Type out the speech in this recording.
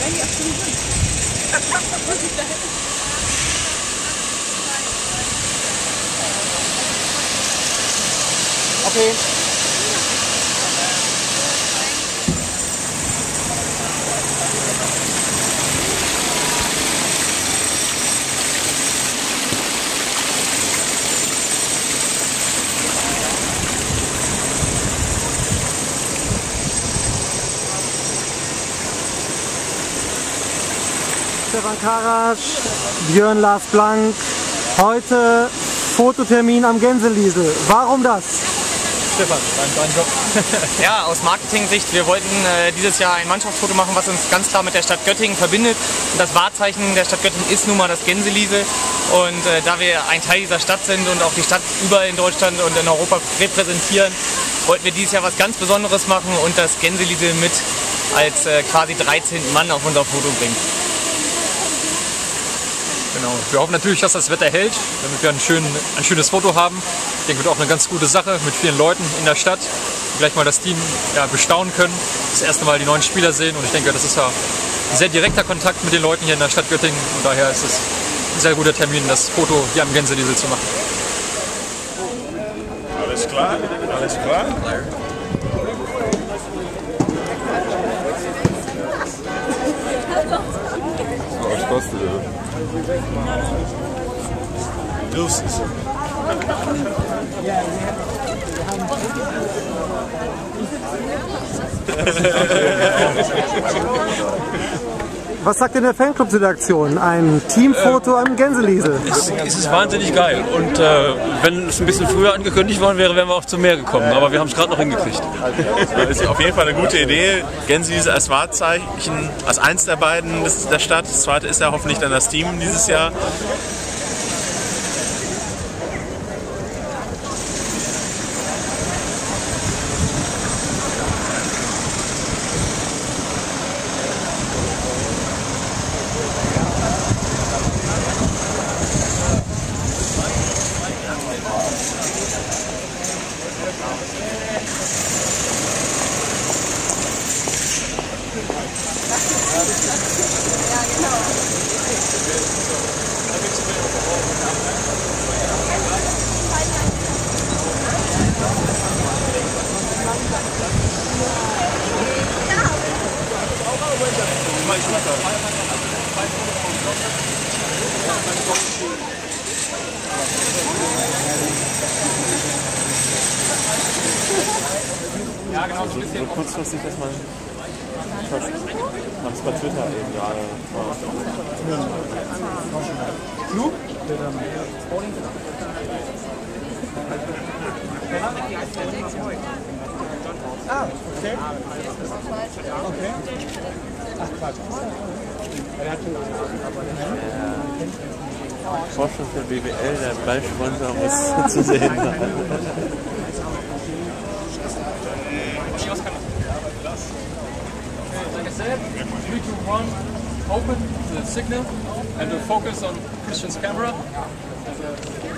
Okay. Stefan Karasch, Björn Lars Blank, heute Fototermin am Gänseliesel. Warum das? Stefan, dein Job. Ja, aus Marketing-Sicht, wir wollten dieses Jahr ein Mannschaftsfoto machen, was uns ganz klar mit der Stadt Göttingen verbindet. Und das Wahrzeichen der Stadt Göttingen ist nun mal das Gänseliesel. Und da wir ein Teil dieser Stadt sind und auch die Stadt überall in Deutschland und in Europa repräsentieren, wollten wir dieses Jahr was ganz Besonderes machen und das Gänseliesel mit als quasi 13. Mann auf unser Foto bringen. Genau. Wir hoffen natürlich, dass das Wetter hält, damit wir ein schönes Foto haben. Ich denke, wird auch eine ganz gute Sache mit vielen Leuten in der Stadt, die gleich mal das Team bestaunen können, das erste Mal die neuen Spieler sehen. Und ich denke, das ist ja ein sehr direkter Kontakt mit den Leuten hier in der Stadt Göttingen. Und daher ist es ein sehr guter Termin, das Foto hier am Gänseliesel zu machen. Alles klar? Alles klar? Was kostet das? Deuces. Was sagt denn der Fanclub-Redaktion? Ein Teamfoto am Gänseliesel. Es ist wahnsinnig geil. Und wenn es ein bisschen früher angekündigt worden wäre, wären wir auch zu mehr gekommen. Aber wir haben es gerade noch hingekriegt. Das ist auf jeden Fall eine gute Idee. Gänseliesel als Wahrzeichen, als eins der beiden der Stadt. Das zweite ist ja hoffentlich dann das Team dieses Jahr. Ja, genau, so ein bisschen. So kurzfristig, dass man es bei Twitter eben gerade. Flug? Ah, okay. Okay. Ach Quatsch. Vorstand der BWL, der Ballsponsor muss zu sehen sein. Like I said, 3, 2, 1, open the signal and we'll focus on Christian's camera.